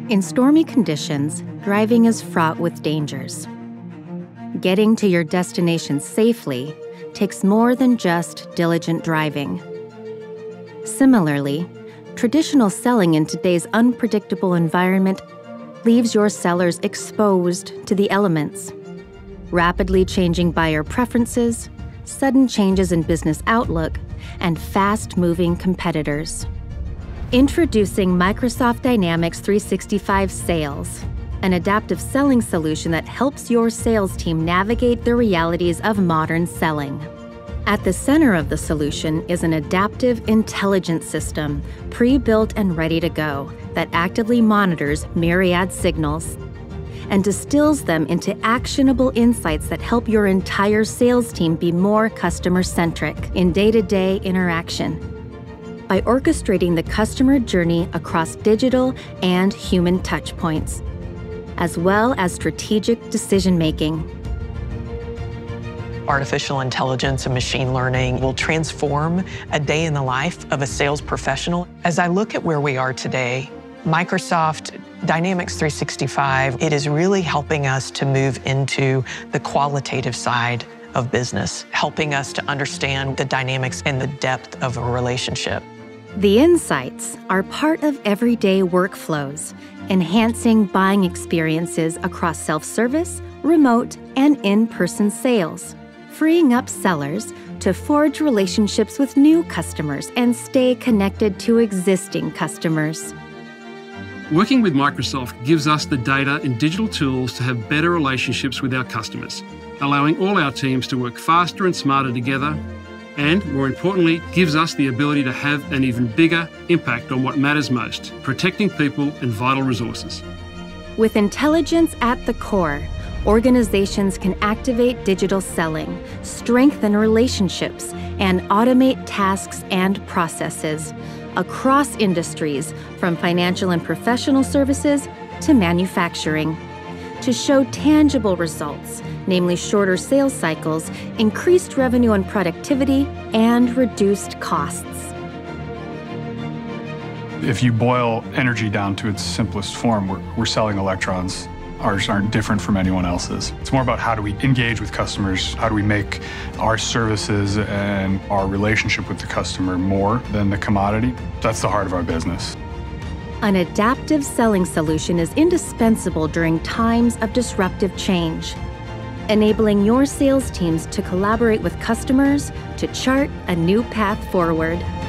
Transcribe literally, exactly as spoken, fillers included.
In stormy conditions, driving is fraught with dangers. Getting to your destination safely takes more than just diligent driving. Similarly, traditional selling in today's unpredictable environment leaves your sellers exposed to the elements. Rapidly changing buyer preferences, sudden changes in business outlook, and fast-moving competitors. Introducing Microsoft Dynamics three sixty-five Sales, an adaptive selling solution that helps your sales team navigate the realities of modern selling. At the center of the solution is an adaptive intelligence system, pre-built and ready to go, that actively monitors myriad signals and distills them into actionable insights that help your entire sales team be more customer-centric in day-to-day interaction. By orchestrating the customer journey across digital and human touchpoints, as well as strategic decision-making. Artificial intelligence and machine learning will transform a day in the life of a sales professional. As I look at where we are today, Microsoft Dynamics three sixty-five, it is really helping us to move into the qualitative side of business, helping us to understand the dynamics and the depth of a relationship. The insights are part of everyday workflows, enhancing buying experiences across self-service, remote, and in-person sales, freeing up sellers to forge relationships with new customers and stay connected to existing customers. Working with Microsoft gives us the data and digital tools to have better relationships with our customers, allowing all our teams to work faster and smarter together, and, more importantly, gives us the ability to have an even bigger impact on what matters most, protecting people and vital resources. With intelligence at the core, organizations can activate digital selling, strengthen relationships, and automate tasks and processes across industries, from financial and professional services to manufacturing, to show tangible results, namely shorter sales cycles, increased revenue and productivity, and reduced costs. If you boil energy down to its simplest form, we're, we're selling electrons. Ours aren't different from anyone else's. It's more about how do we engage with customers, how do we make our services and our relationship with the customer more than the commodity. That's the heart of our business. An adaptive selling solution is indispensable during times of disruptive change, enabling your sales teams to collaborate with customers to chart a new path forward.